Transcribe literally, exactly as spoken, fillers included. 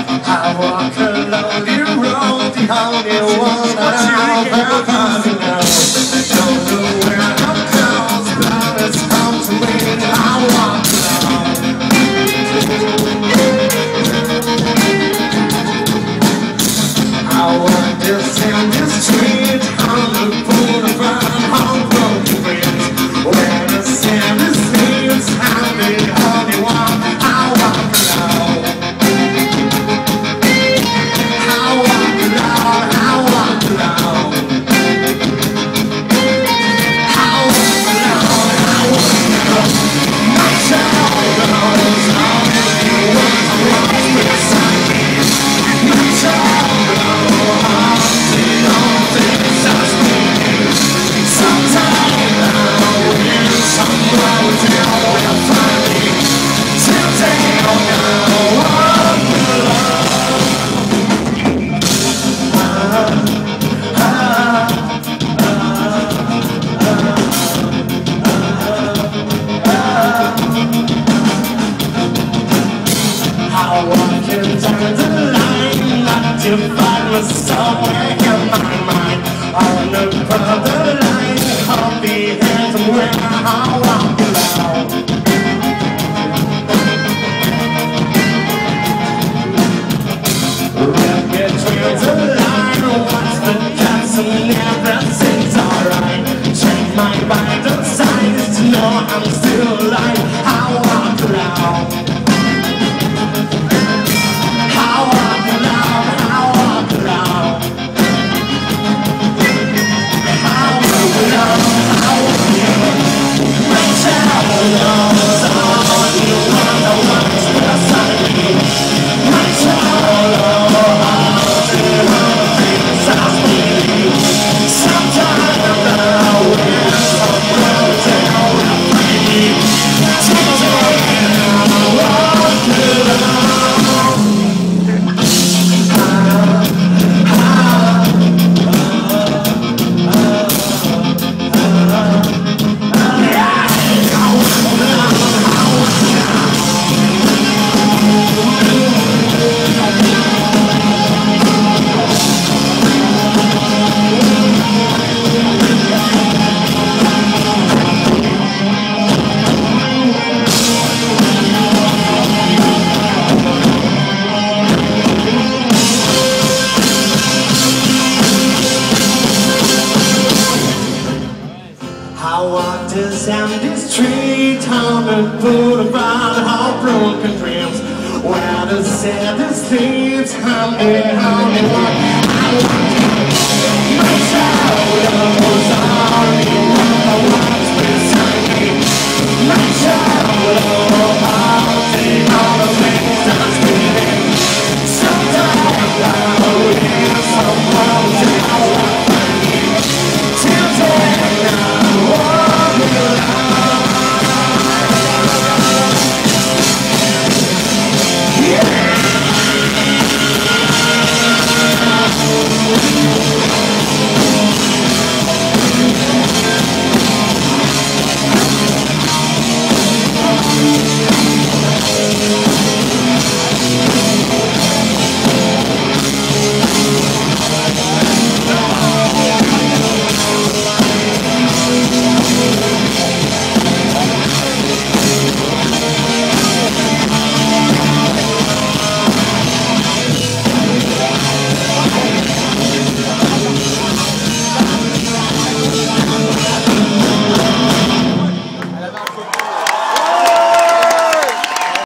I walk a lonely road, the only one that I've ever known. Don't know where I'm close, but it's come to me. I walk alone. I walk this empty street on the boulevard of broken bridge, where the sand is leaves, I'm the only one. I walk alone. To find me somewhere in my mind, on the borderline of the anthem where I walk alone. Right between the line, watch the cats and everything's alright. Check my vital signs to know I'm still alive. I walk alone. I walk this empty street on the boulevard of broken dreams, where the saddest thieves I'm the only one. I walk